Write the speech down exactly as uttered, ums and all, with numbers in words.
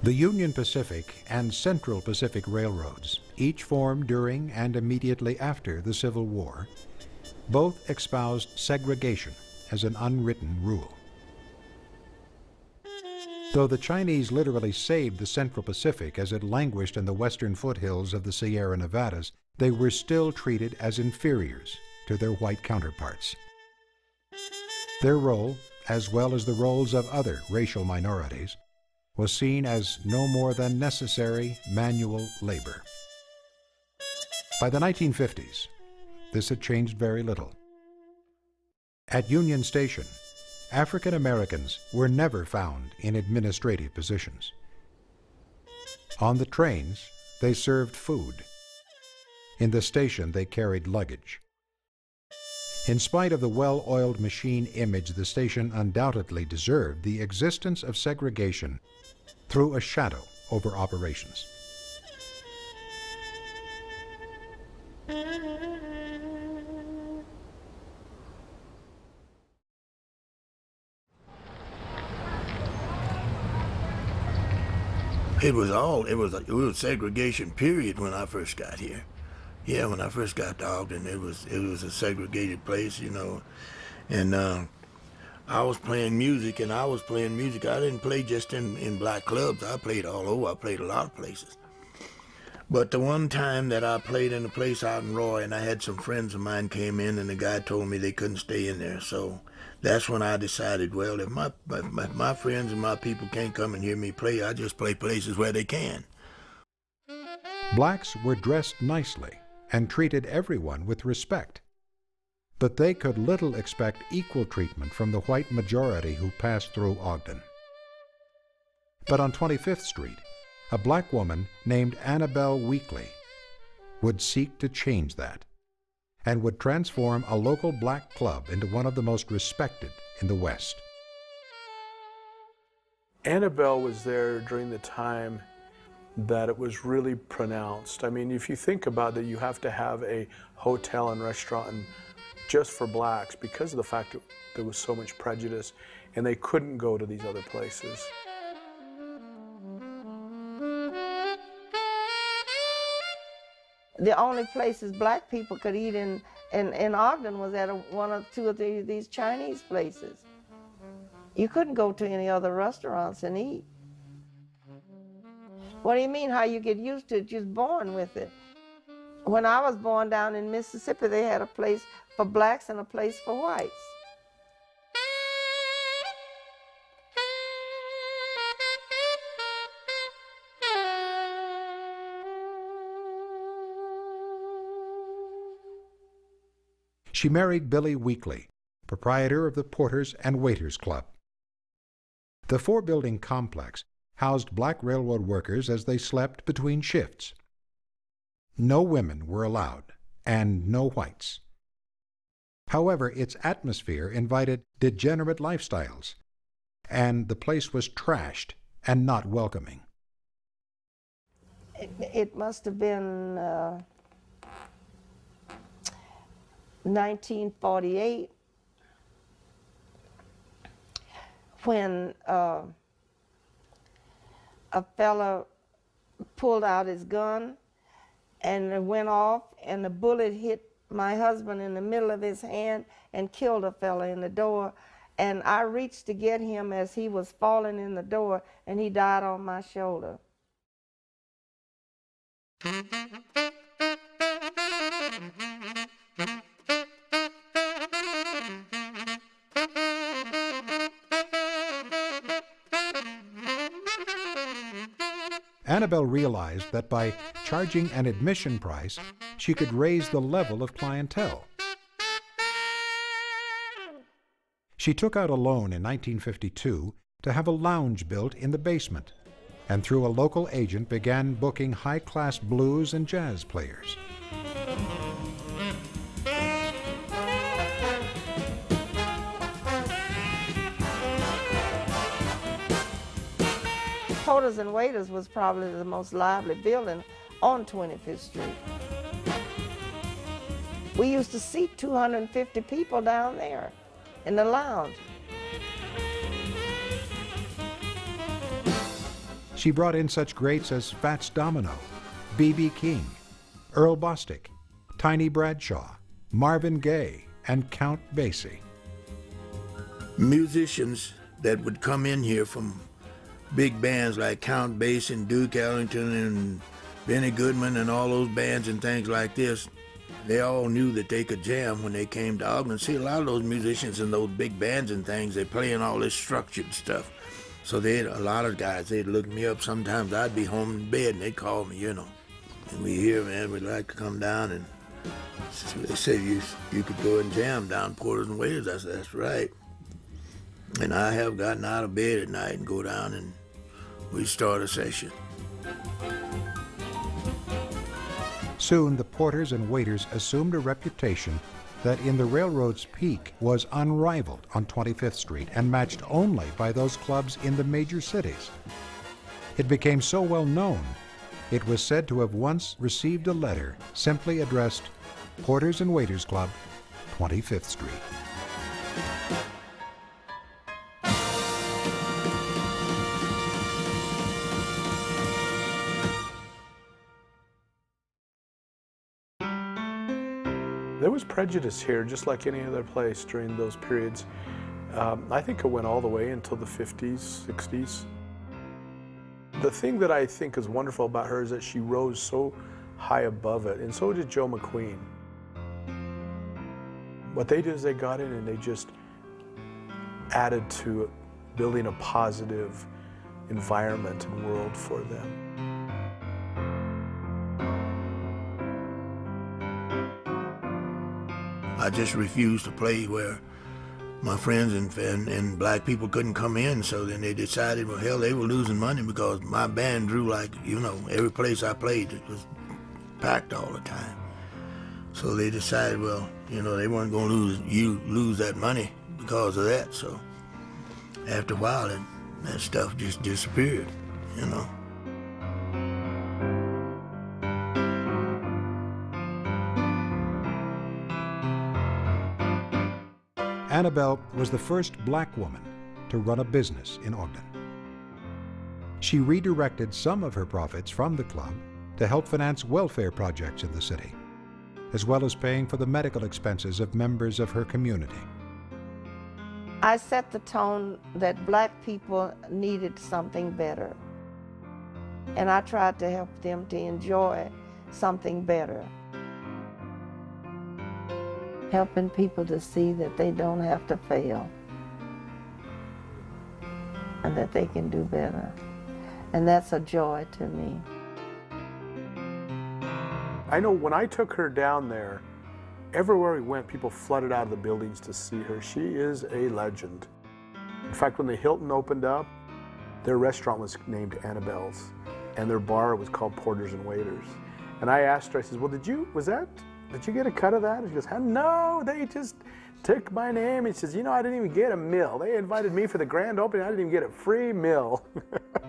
The Union Pacific and Central Pacific Railroads, each formed during and immediately after the Civil War, both espoused segregation as an unwritten rule. Though the Chinese literally saved the Central Pacific as it languished in the western foothills of the Sierra Nevadas, they were still treated as inferiors to their white counterparts. Their role, as well as the roles of other racial minorities, was seen as no more than necessary manual labor. By the nineteen fifties, this had changed very little. At Union Station, African Americans were never found in administrative positions. On the trains, they served food. In the station, they carried luggage. In spite of the well-oiled machine image the station undoubtedly deserved, the existence of segregation threw a shadow over operations. It was all, it was, a, it was segregation period when I first got here. Yeah, when I first got to Ogden, it was, it was a segregated place, you know. And uh, I was playing music, and I was playing music. I didn't play just in, in black clubs. I played all over. I played a lot of places. But the one time that I played in a place out in Roy, and I had some friends of mine came in, and the guy told me they couldn't stay in there. So that's when I decided, well, if my, my, my friends and my people can't come and hear me play, I just play places where they can. Blacks were dressed nicely and treated everyone with respect. But they could little expect equal treatment from the white majority who passed through Ogden. But on twenty-fifth Street, a black woman named Annabelle Weekly would seek to change that and would transform a local black club into one of the most respected in the West. Annabelle was there during the time that it was really pronounced. I mean, if you think about it, you have to have a hotel and restaurant and just for blacks because of the fact that there was so much prejudice and they couldn't go to these other places. The only places black people could eat in, in, in Ogden was at a, one or two of the, these Chinese places. You couldn't go to any other restaurants and eat. What do you mean, how you get used to it? You're just born with it. When I was born down in Mississippi, they had a place for blacks and a place for whites. She married Billy Weekly, proprietor of the Porters and Waiters Club. The four-building complex housed black railroad workers as they slept between shifts. No women were allowed, and no whites. However, its atmosphere invited degenerate lifestyles, and the place was trashed and not welcoming. It, it must have been uh, nineteen forty-eight when uh, a fella pulled out his gun and it went off, and the bullet hit my husband in the middle of his hand and killed a fella in the door. And I reached to get him as he was falling in the door, and he died on my shoulder. Annabelle realized that by charging an admission price, she could raise the level of clientele. She took out a loan in nineteen fifty-two to have a lounge built in the basement, and through a local agent began booking high-class blues and jazz players. Porters and Waiters was probably the most lively building on twenty-fifth Street. We used to seat two hundred fifty people down there in the lounge. She brought in such greats as Fats Domino, B B King, Earl Bostic, Tiny Bradshaw, Marvin Gaye, and Count Basie. Musicians that would come in here from big bands like Count Basie and Duke Ellington and Benny Goodman and all those bands and things like this, they all knew that they could jam when they came to Ogden. See, a lot of those musicians in those big bands and things, they're playing all this structured stuff. So they, a lot of guys, they'd look me up. Sometimes I'd be home in bed and they'd call me, you know. And we here, man, we'd like to come down, and they said you, you could go and jam down Porters and Waiters. I said, that's right. And I have gotten out of bed at night and go down and we start a session. Soon, the Porters and Waiters assumed a reputation that in the railroad's peak was unrivaled on twenty-fifth Street and matched only by those clubs in the major cities. It became so well known, it was said to have once received a letter simply addressed Porters and Waiters Club, twenty-fifth Street. There was prejudice here, just like any other place during those periods. Um, I think it went all the way until the fifties, sixties. The thing that I think is wonderful about her is that she rose so high above it, and so did Joe McQueen. What they did is they got in and they just added to building a positive environment and world for them. I just refused to play where my friends and, and, and black people couldn't come in, so then they decided, well, hell, they were losing money because my band drew like, you know, every place I played, it was packed all the time. So they decided, well, you know, they weren't going to lose you lose that money because of that. So after a while, that, that stuff just disappeared, you know. Annabelle was the first black woman to run a business in Ogden. She redirected some of her profits from the club to help finance welfare projects in the city, as well as paying for the medical expenses of members of her community. I set the tone that black people needed something better, and I tried to help them to enjoy something better. Helping people to see that they don't have to fail and that they can do better. And that's a joy to me. I know when I took her down there, everywhere we went, people flooded out of the buildings to see her. She is a legend. In fact, when the Hilton opened up, their restaurant was named Annabelle's, and their bar was called Porters and Waiters. And I asked her, I said, well, did you, was that, did you get a cut of that? And she goes, no, they just took my name. He says, you know, I didn't even get a meal. They invited me for the grand opening. I didn't even get a free meal.